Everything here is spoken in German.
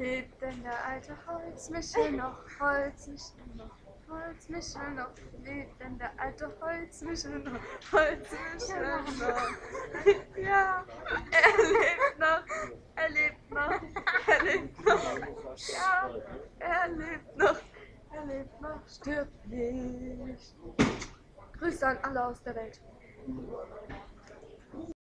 Lebt denn der alte Holzmichel noch? Holzmichel noch? Holzmichel noch? Lebt denn der alte Holzmichel noch? Holzmichel noch? Ja, er lebt noch. Er lebt noch. Er lebt noch. Ja, er lebt noch. Er lebt noch. Stirbt nicht. Grüße an alle aus der Welt.